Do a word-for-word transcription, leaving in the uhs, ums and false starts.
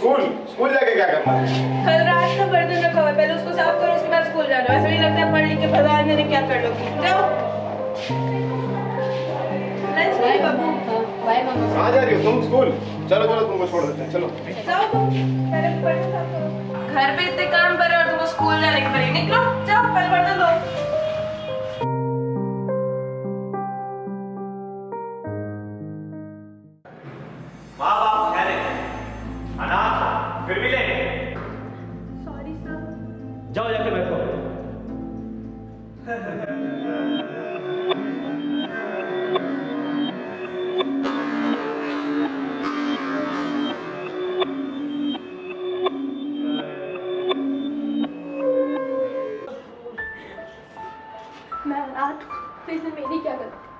School school जाके क्या करना है? कल रात का बर्तन रखा हुआ है, पहले उसको साफ करो, उसके बाद स्कूल जाना। ऐसा नहीं लगता है पढ़ लिख के भगवान ने क्या कर लोगी। जाओ लंच नहीं बाबू। बाय मम्मा। कहाँ जा रही हो तुम? स्कूल चलो चलो तुमको छोड़ देते हैं, चलो जाओ तुम पहले बर्तन साफ करो। घर पे इतने काम पड़े और तुमको स्कूल जाने के पड़े। निकलो जाओ पहले बर्तन धो। माँ बाप है नहीं, अनाथ फिर भी लेंगे। Sorry sir. जाओ जाके बैठो। मैं अनाथ हूँ, तो इसमें मेरी क्या गलती?